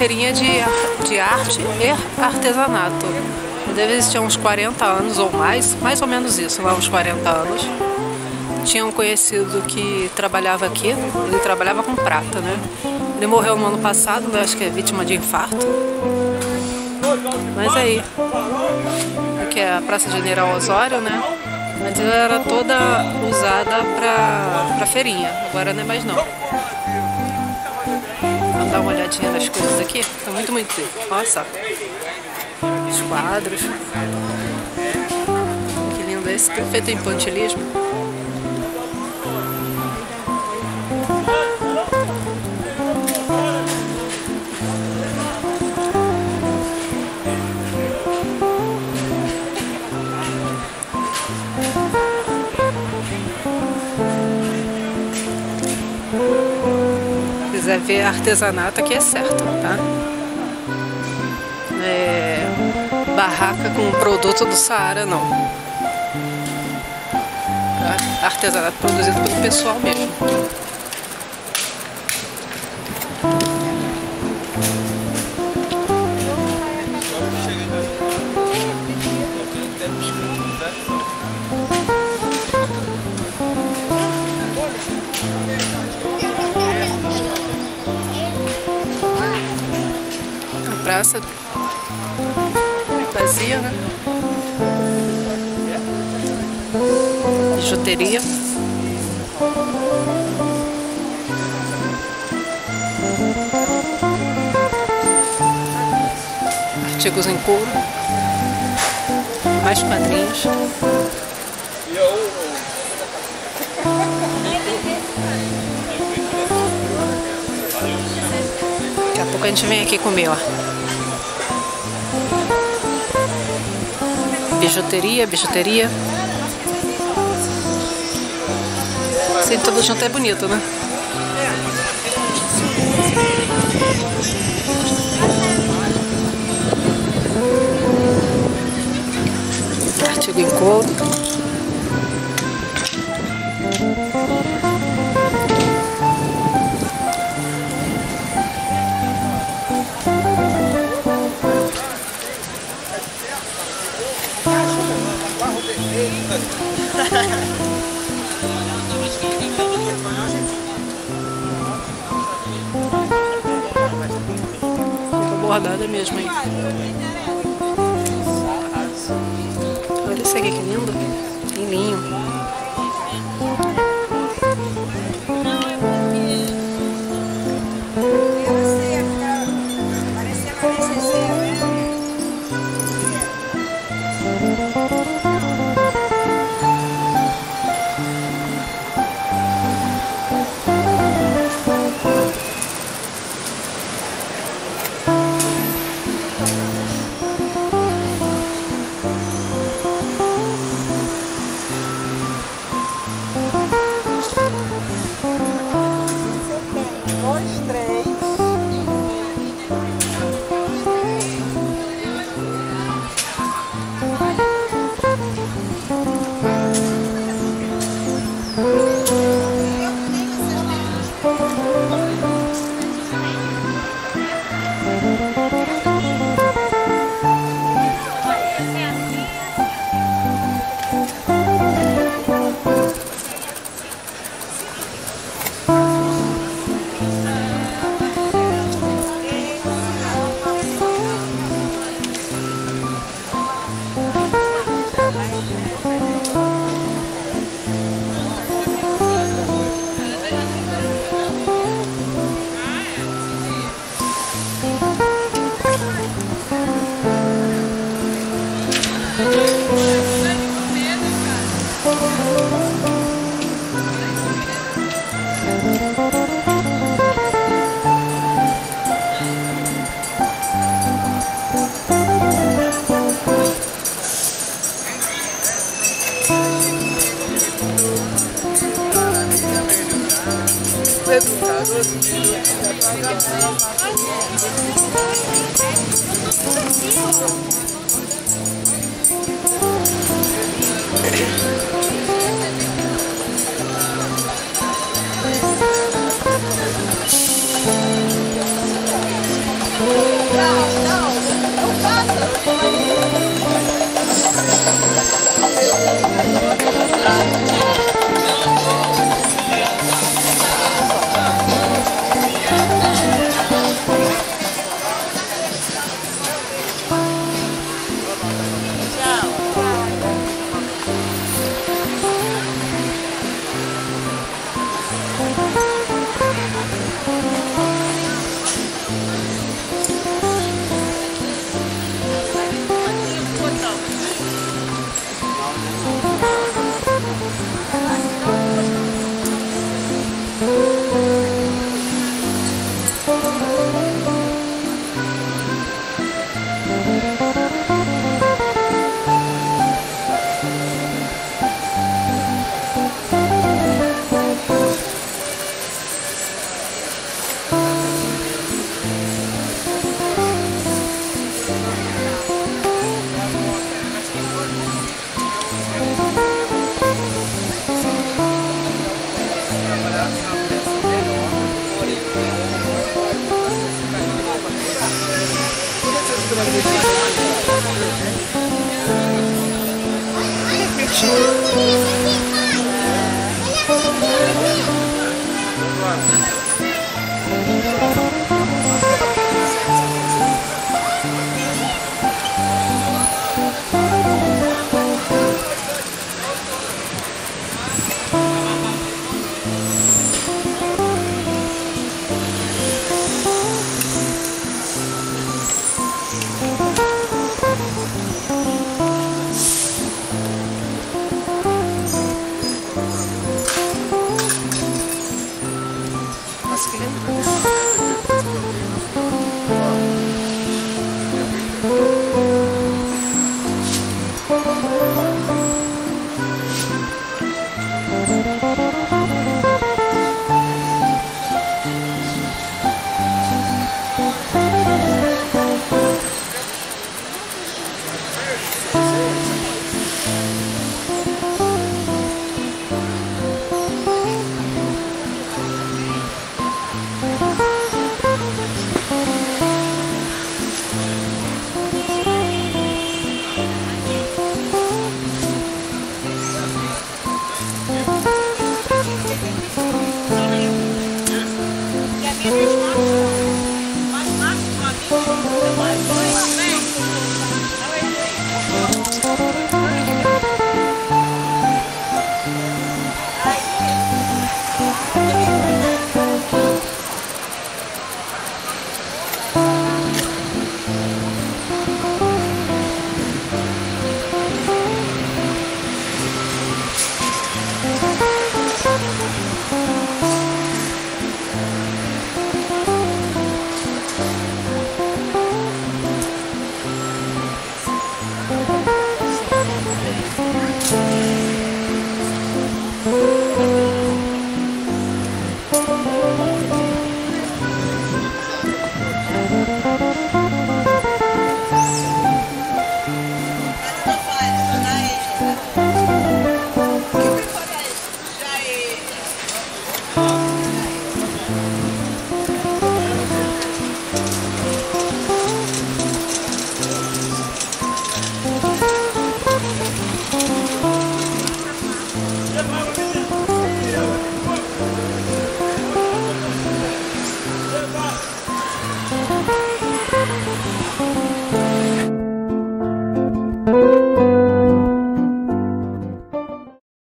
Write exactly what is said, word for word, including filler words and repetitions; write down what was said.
feirinha de, de arte e artesanato. Deve existir uns quarenta anos ou mais, mais ou menos isso, lá uns quarenta anos. Tinha um conhecido que trabalhava aqui, ele trabalhava com prata, né? Ele morreu no ano passado, né? Acho que é vítima de infarto. Mas aí, aqui é a Praça General Osório, né? Antes ela era toda usada pra, pra feirinha, agora não é mais não. Vamos dar uma olhadinha nas coisas aqui, tá muito, muito lindo. Olha só, os quadros. Que lindo esse, tudo feito em pontilhismo. Se quiser ver artesanato, aqui é certo, tá? É barraca com produto do Saara, não. Artesanato produzido pelo pessoal mesmo. Praça vazia, né? Bijuteria. Artigos em couro. Mais quadrinhos. Daqui a pouco a gente vem aqui comer, ó. Bijuteria, bijuteria. Assim, tudo junto é bonito, né? Artigo em couro. Bordada mesmo, hein? Olha isso aqui, que lindo. Em linho. Nossa, que lindo. Thank you.